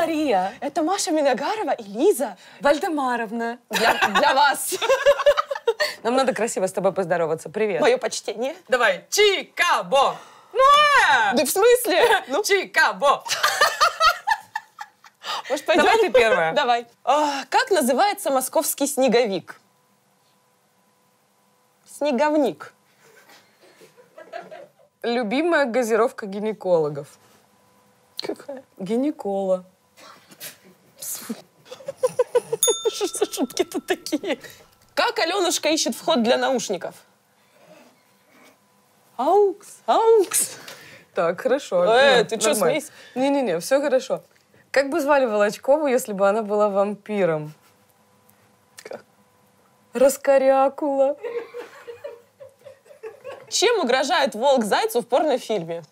Мария. Это Маша Миногарова и Лиза Вальдемаровна. для вас. Нам надо красиво с тобой поздороваться. Привет. Мое почтение. Давай. Чикабо. Да в смысле? Ну, Чикабо. Может, пойдем? Давай ты первая. Давай. Как называется московский снеговик? Снеговник. Любимая газировка гинекологов. Какая? Гинекола. Что за шутки тут такие? Как Аленушка ищет вход для наушников? Аукс, аукс. Так, хорошо. Ты что, смейся? Не-не-не, все хорошо. Как бы звали Волочкову, если бы она была вампиром? Как? Раскорякула. Чем угрожает волк зайцу в порнофильме?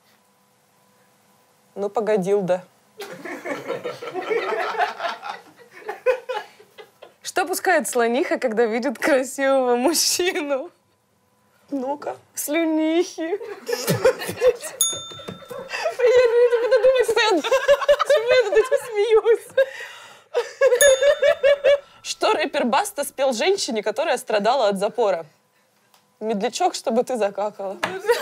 Ну, погодил, да. Что пускает слониха, когда видит красивого мужчину? Ну-ка. Слюнихи. Я не буду думать, что я над этим смеюсь. Что рэпер Баста спел женщине, которая страдала от запора? Медлячок, чтобы ты закакала.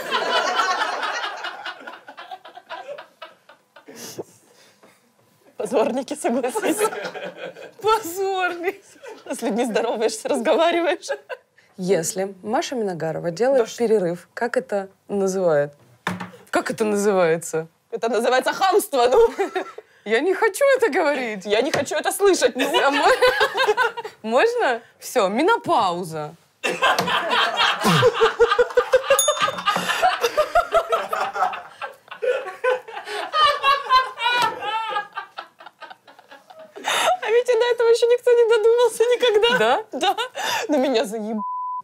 Позорники, согласись. Позорник. С людьми здороваешься, разговариваешь. Если Маша Миногарова делает перерыв, как это называют? Как это называется? Это называется хамство, ну. Я не хочу это говорить. Я не хочу это слышать. А можно? Все, менопауза. А ведь и до этого еще никто не додумался никогда. Да? Да. На меня заеб...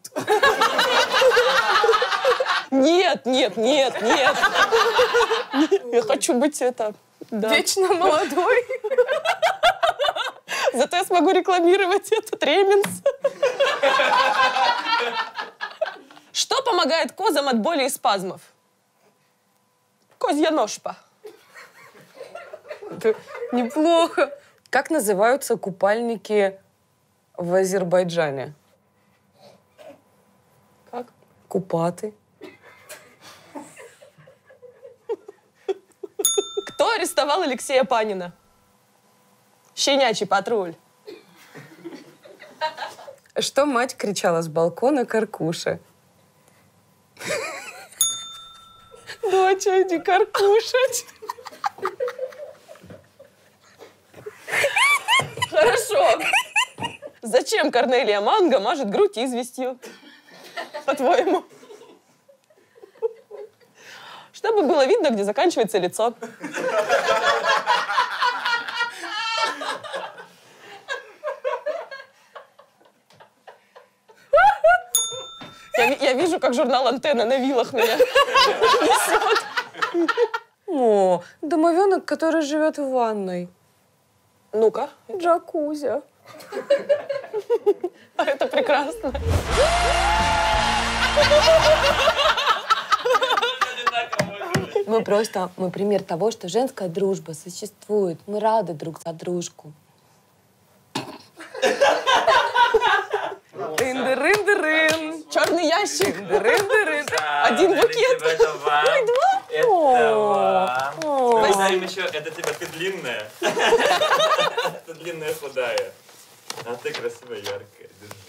Нет, нет, нет, нет. Я хочу быть это... Да. Вечно молодой. Зато я смогу рекламировать этот реминс. Что помогает козам от боли и спазмов? Козья ножпа. Это неплохо. Как называются купальники в Азербайджане? Как? Купаты. Кто арестовал Алексея Панина? Щенячий патруль. Что мать кричала с балкона Каркуше? Доча, иди каркушать. Хорошо. Зачем Корнелия Манго мажет грудь известью? По-твоему? Чтобы было видно, где заканчивается лицо. Я вижу, как журнал «Антенна» на вилах меня несет. О, домовенок, который живет в ванной. Ну-ка. Джакузи. Это прекрасно. Мы пример того, что женская дружба существует. Мы рады друг за дружку. Рын-дырын-дырын. Черный ящик. Рын-дырын. Один букет. Это вам. Ой, два. Это вам. О. Спасибо еще. Это тебя, ты длинная. Ты длинная, худая. А ты красивая, яркая. Держи.